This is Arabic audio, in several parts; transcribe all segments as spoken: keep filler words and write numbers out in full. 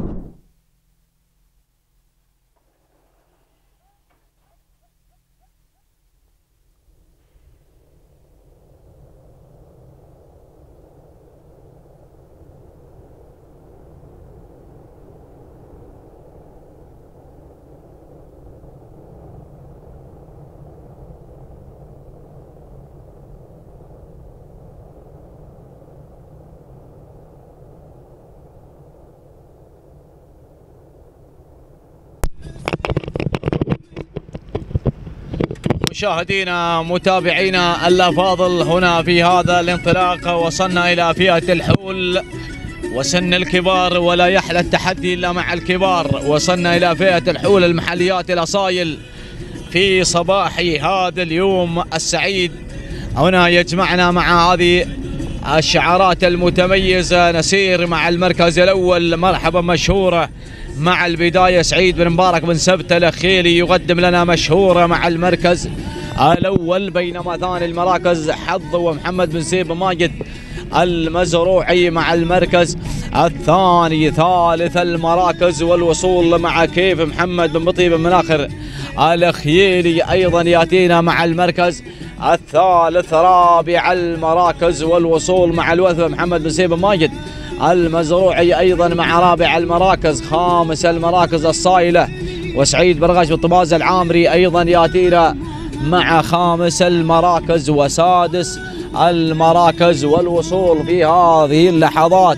مشاهدينا متابعينا الافاضل، هنا في هذا الانطلاق وصلنا الى فئه الحول وسن الكبار، ولا يحلى التحدي الا مع الكبار. وصلنا الى فئه الحول المحليات الاصايل في صباح هذا اليوم السعيد. هنا يجمعنا مع هذه الشعارات المتميزه. نسير مع المركز الاول، مرحبا مشهوره مع البداية سعيد بن مبارك بن سبت الخيلي يقدم لنا مشهورة مع المركز الأول، بينما ثاني المراكز حظ ومحمد بن سيب ماجد المزروعي مع المركز الثاني. ثالث المراكز والوصول مع كيف محمد بن بطيب بن مناخر الخيلي أيضا يأتينا مع المركز الثالث. رابع المراكز والوصول مع الوثبة محمد بن سيب ماجد المزروعي أيضا مع رابع المراكز. خامس المراكز الصايلة وسعيد برغش بالطباز العامري أيضا يأتينا مع خامس المراكز. وسادس المراكز والوصول في هذه اللحظات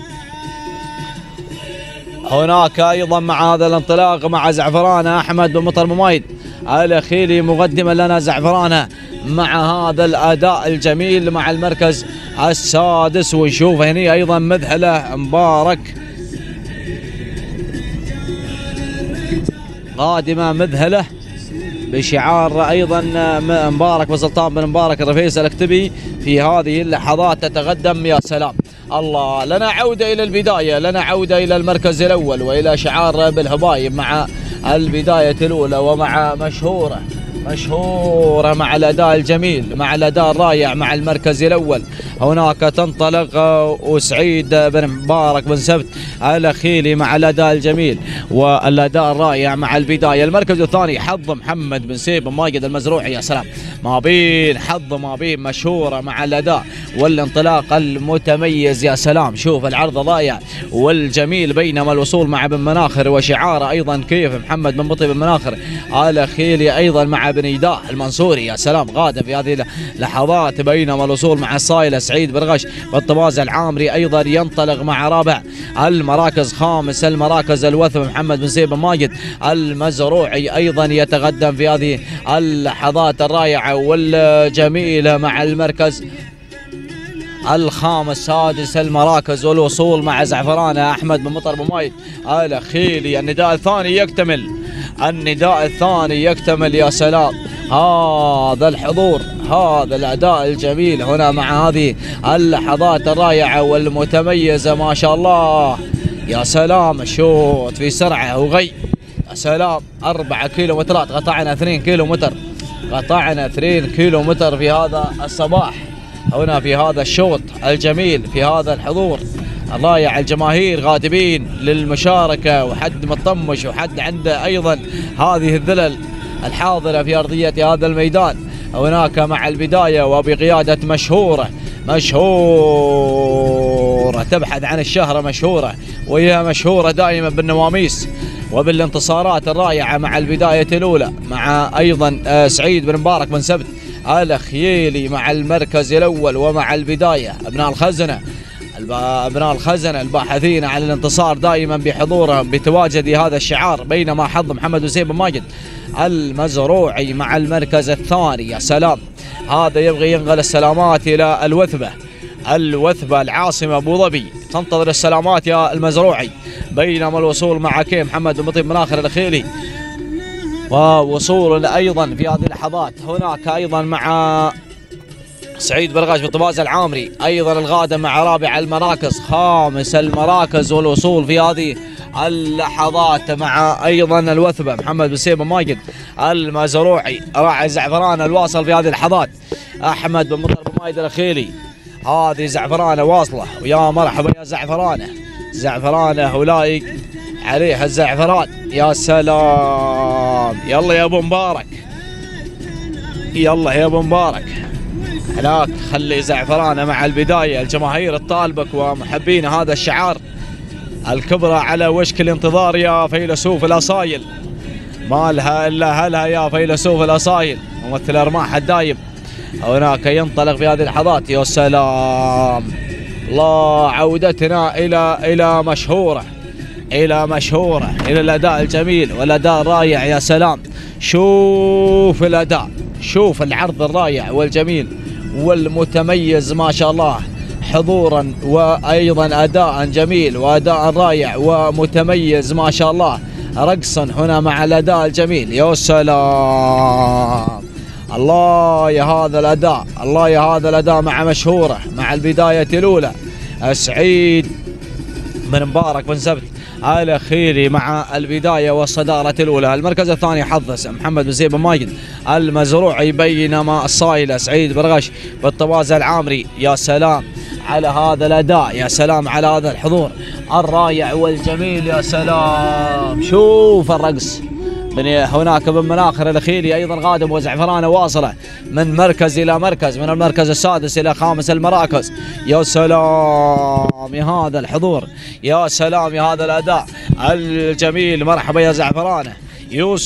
هناك أيضا مع هذا الانطلاق مع زعفرانة أحمد بن مطر مميد الخيلي مقدما لنا زعفرانة مع هذا الأداء الجميل مع المركز السادس. ونشوف هني أيضا مذهلة مبارك قادمة، مذهلة بشعار أيضا مبارك وسلطان بن مبارك الرفيس الاكتبي في هذه اللحظات تتقدم. يا سلام الله، لنا عودة إلى البداية، لنا عودة إلى المركز الأول وإلى شعار بالهبايب مع البداية الأولى ومع مشهورة مشهورة مع الأداء الجميل مع الأداء الرائع مع المركز الأول. هناك تنطلق وسعيد بن مبارك بن سبت الخيلي مع الأداء الجميل والأداء الرائع مع البداية. المركز الثاني حظ محمد بن سيب ماجد المزروعي. يا سلام، ما بين حظ ما بين مشهورة مع الأداء والانطلاق المتميز. يا سلام، شوف العرض الرائع والجميل، بينما الوصول مع بن مناخر وشعار أيضا كيف محمد بن بطي بن مناخر الخيلي أيضا مع بن إيداء المنصوري. يا سلام، غادة في هذه اللحظات، بينما الوصول مع الصايلة سعيد برغش بالطباز العامري أيضا ينطلق مع رابع المراكز. خامس المراكز الوثب محمد بن سيب ماجد المزروعي أيضا يتقدم في هذه اللحظات الرائعة والجميلة مع المركز الخامس. سادس المراكز والوصول مع زعفرانة أحمد بن مطر بمايد الخيلي. النداء الثاني يكتمل، النداء الثاني يكتمل. يا سلام، هذا الحضور، هذا الأداء الجميل هنا مع هذه اللحظات الرائعة والمتميزة ما شاء الله. يا سلام، شوط في سرعة وغي. يا سلام، أربعة كيلو مترات، قطعنا اثنين كيلو متر، قطعنا اثنين كيلو متر في هذا الصباح هنا في هذا الشوط الجميل في هذا الحضور الرائع. الجماهير غادبين للمشاركة، وحد مطمش وحد عنده أيضا هذه الذلل الحاضرة في أرضية هذا الميدان. هناك مع البداية وبقيادة مشهورة مشهورة تبحث عن الشهرة، مشهورة وهي مشهورة دائما بالنواميس وبالانتصارات الرائعة مع البداية الأولى مع أيضا سعيد بن مبارك بن سبت الخيلي مع المركز الأول ومع البداية. أبناء الخزنة أبناء الخزنة الباحثين عن الانتصار دائما بحضورهم بتواجد هذا الشعار، بينما حظ محمد بن سيب ماجد المزروعي مع المركز الثاني. يا سلام، هذا يبغي ينقل السلامات إلى الوثبة، الوثبة العاصمة أبو ظبي، تنتظر السلامات يا المزروعي، بينما الوصول مع كي محمد بن بطيب مناخر الخيلي ووصول أيضا في هذه اللحظات هناك أيضا مع سعيد برغاش بالطباز العامري أيضا الغادة مع رابع المراكز. خامس المراكز والوصول في هذه اللحظات مع أيضا الوثبة محمد بن سيب ماجد المزروعي. راعي زعفران الواصل في هذه اللحظات أحمد بن مطر بمايد الخيلي. هذه زعفرانة واصلة، ويا مرحبا يا زعفرانة، زعفرانة أولئك عليه الزعفران. يا سلام، يلا يا ابو مبارك، يلا يا ابو مبارك. هناك خلي زعفرانه مع البدايه. الجماهير تطالبك ومحبين هذا الشعار الكبرى على وشك الانتظار يا فيلسوف الاصايل. ما لها الا هلها يا فيلسوف الاصايل، ممثل ارماح الدايم. هناك ينطلق في هذه اللحظات. يا سلام، الله، عودتنا الى الى مشهوره، الى مشهوره، الى الاداء الجميل والاداء الرائع. يا سلام، شوف الاداء، شوف العرض الرائع والجميل والمتميز ما شاء الله، حضورا وايضا اداء جميل واداء رائع ومتميز ما شاء الله، رقصا هنا مع الاداء الجميل. يا سلام، الله يا هذا الاداء، الله يا هذا الاداء مع مشهوره، مع البدايه الاولى. سعيد بن مبارك بن سبت الاخيري مع البدايه والصداره الاولى. المركز الثاني حظ محمد بن زيد بن ماجد المزروعي، بينما الصايله سعيد برغش بالطوازه العامري. يا سلام على هذا الاداء، يا سلام على هذا الحضور الرائع والجميل. يا سلام، شوف الرقص من هناك من مناخر الاخيري ايضا قادم، وزعفرانه واصله من مركز الى مركز، من المركز السادس الى خامس المراكز. يا سلام يا هذا الحضور، يا سلام يا هذا الاداء الجميل. مرحبا يا زعفرانه، يا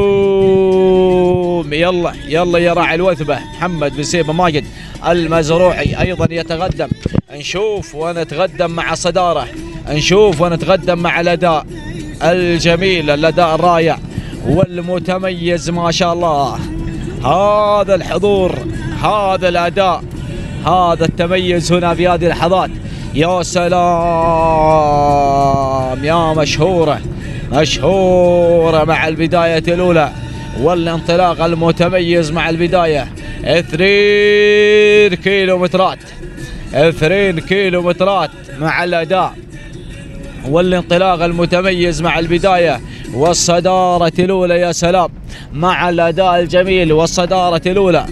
سلام. يلا يلا يا راعي الوثبه محمد بن سيب ماجد المزروعي ايضا يتقدم. نشوف ونتقدم مع صداره، نشوف ونتقدم مع الاداء الجميل، الاداء الرائع والمتميز ما شاء الله. هذا الحضور، هذا الاداء، هذا التميز هنا في هذه اللحظات. يا سلام يا مشهوره، مشهوره مع البدايه الاولى والانطلاق المتميز مع البدايه. اثنين كيلومترات، اثنين كيلومترات مع الاداء والانطلاق المتميز مع البدايه والصداره الاولى. يا سلام مع الاداء الجميل والصداره الاولى.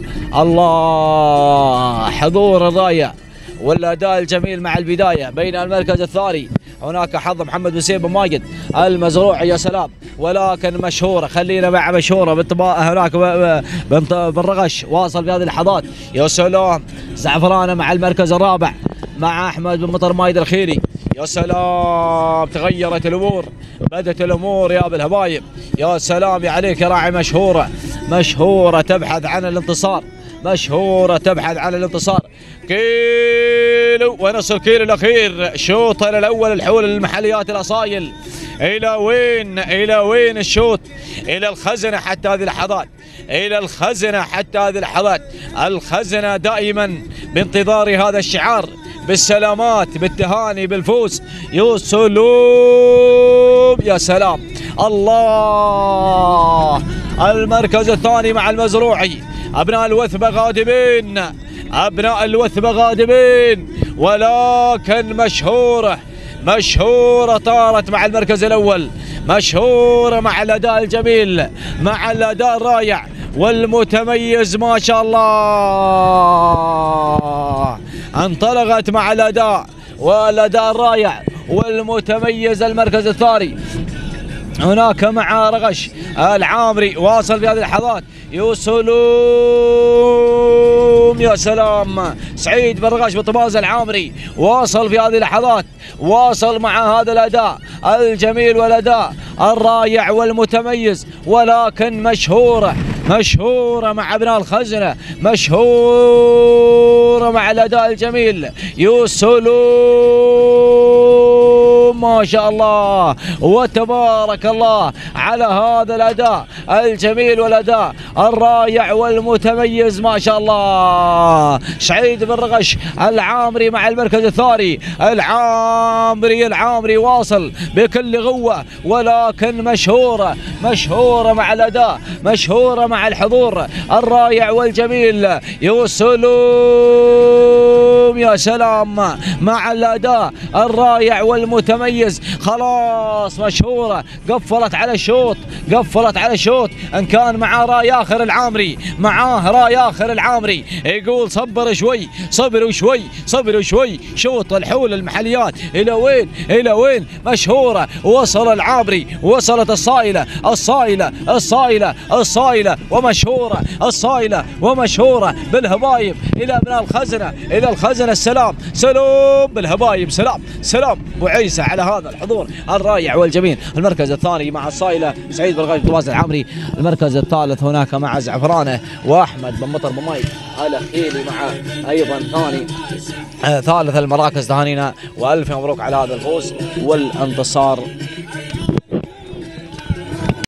الله، حضور الرايه والاداء الجميل مع البدايه. بين المركز الثاني هناك حظ محمد بن سيب بن ماجد المزروعي. يا سلام، ولكن مشهوره، خلينا مع مشهوره بالطباء. هناك بن رغش واصل في هذه اللحظات. يا سلام، زعفرانه مع المركز الرابع مع احمد بن مطر مايد الخيري. يا سلام، تغيرت الامور، بدت الامور يا ابو الهبايب. يا سلام عليك يا راعي مشهوره، مشهوره تبحث عن الانتصار، مشهوره تبحث عن الانتصار. كيلو ونص الكيلو الاخير، شوط الاول الحول المحليات الاصايل. الى وين؟ الى وين الشوط؟ الى الخزنه حتى هذه اللحظات، الى الخزنه حتى هذه اللحظات. الخزنه دائما بانتظار هذا الشعار، بالسلامات، بالتهاني، بالفوز. يا سلام، يا سلام، الله. المركز الثاني مع المزروعي، ابناء الوثبه غادمين، ابناء الوثبه غادمين، ولكن مشهوره، مشهوره طارت مع المركز الاول، مشهوره مع الاداء الجميل، مع الاداء الرائع والمتميز ما شاء الله. انطلقت مع الاداء والاداء الرائع والمتميز. المركز الثاني هناك مع رغش العامري واصل في هذه اللحظات. يا سلام، يا سلام، سعيد بن رغش بطباز العامري واصل في هذه اللحظات، واصل مع هذا الاداء الجميل والاداء الرائع والمتميز، ولكن مشهوره، مشهوره مع ابناء الخزنه، مشهوره مع الاداء الجميل. يا سلام، ما شاء الله وتبارك الله على هذا الاداء الجميل والاداء الرائع والمتميز ما شاء الله. سعيد بن رغش العامري مع المركز الثاني. العامري العامري واصل بكل قوه، ولكن مشهوره، مشهوره مع الاداء، مشهوره مع الحضور الرائع والجميل. يا سلام، يا سلام مع الاداء الرائع والمتميز المتميز. خلاص مشهورة قفلت على الشوط، قفلت على الشوط. ان كان معاه راياخر العامري، معاه راياخر العامري يقول صبر شوي، صبروا شوي، صبروا شوي. شوط الحول المحليات الى وين؟ الى وين؟ مشهورة. وصل العامري، وصلت الصايلة، الصايلة، الصايلة، الصايلة ومشهورة، الصايلة ومشهورة بالهبايب الى من الخزنة، الى الخزنة. السلام، سلام بالهبايب، سلام، سلام ابو عيسى على هذا الحضور الرائع والجميل. المركز الثاني مع الصايلة سعيد بن غايب طواز العمري. المركز الثالث هناك مع زعفرانه واحمد بن مطر بن مايك الاخيلي مع ايضا ثاني آه ثالث المراكز. تهانينا والف مبروك على هذا الفوز والانتصار.